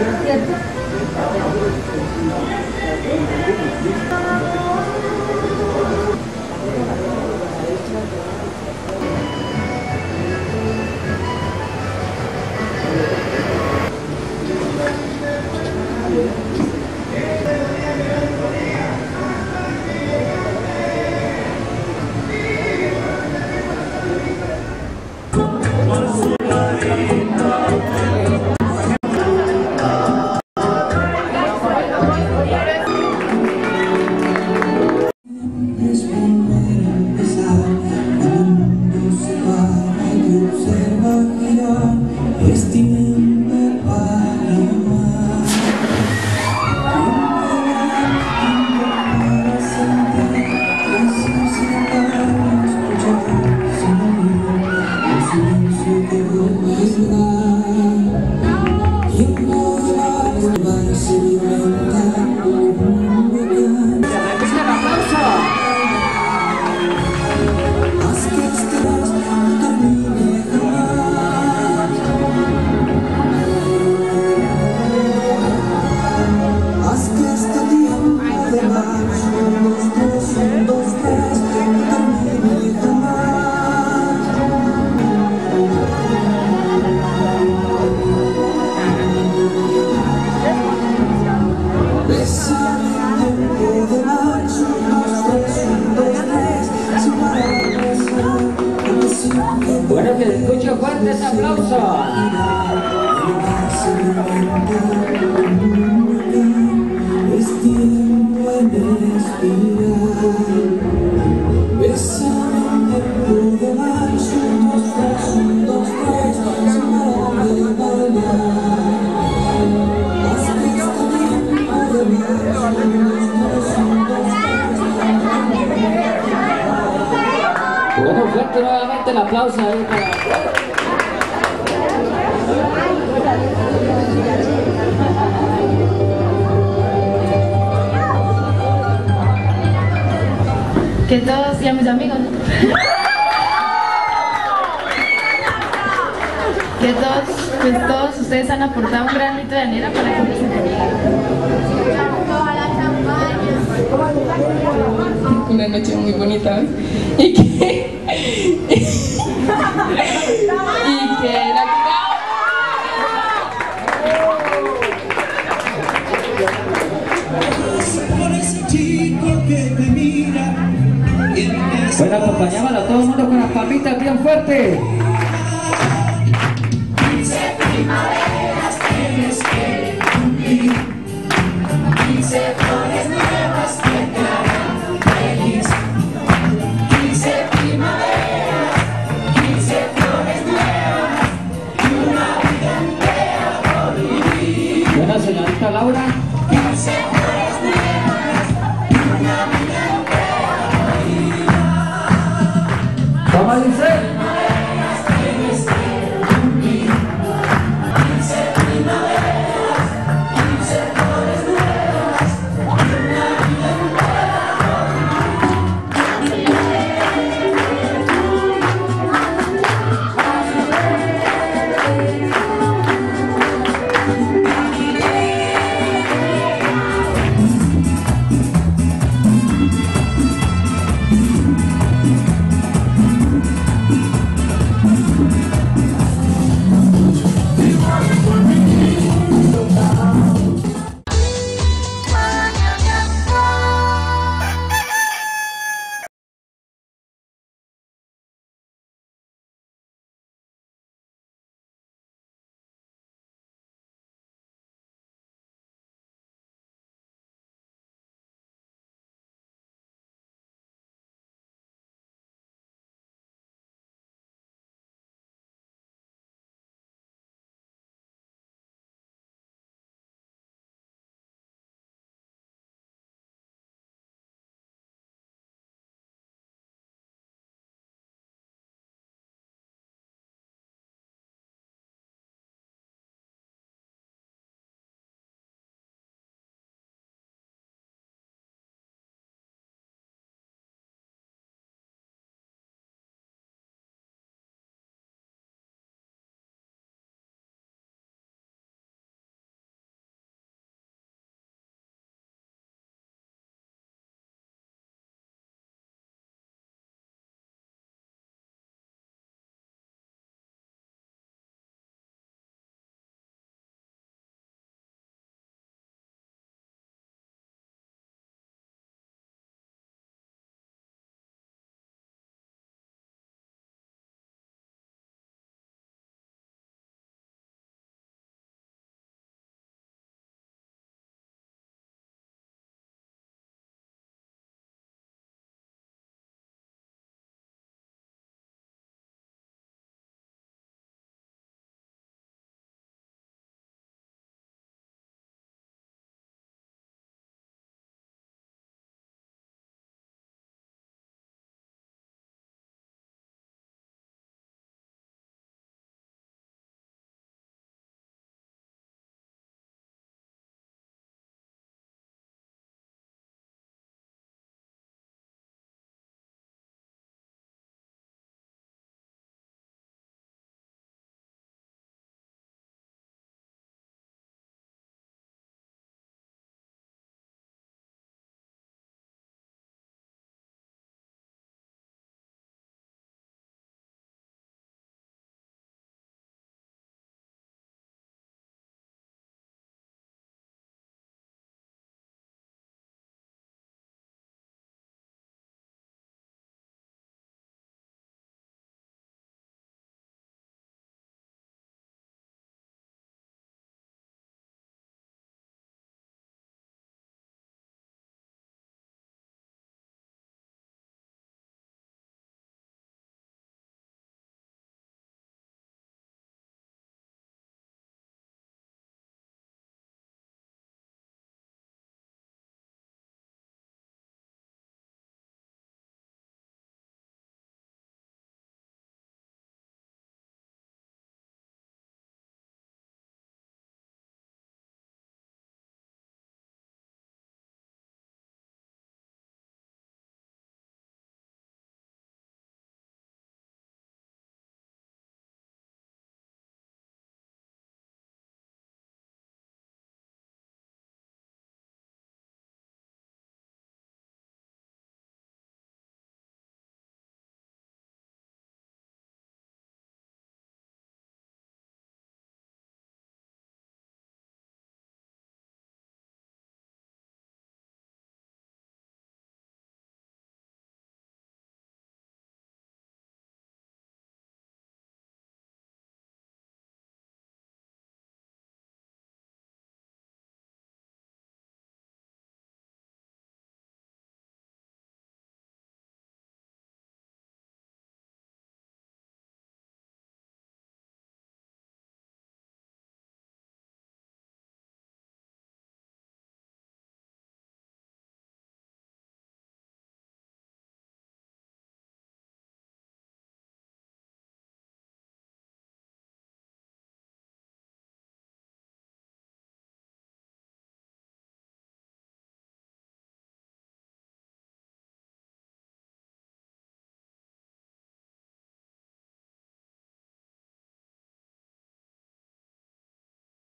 Bueno, que se escuche fuerte ese aplauso. Es tiempo de respirar. Bésame en tiempo de marcha. 1, 2, 3, sin parar de bailar. Haz que este tiempo de marcha. 1, 2, 3. Bueno, fuerte nuevamente el aplauso ahí para... Que todos, y a mis amigos, ¿no? Que todos, pues todos ustedes han aportado un granito de arena para que una noche muy bonita y que la Bueno, acompañamos a todo el mundo con las palmitas bien fuerte. Quince primaveras tienes que cumplir, 15 flores nuevas que te harán feliz. 15 primaveras, 15 flores nuevas y una vida entera por vivir. Bueno, señorita Laura. 15 flores nuevas y una vida entera por vivir. ¿Cómo dice?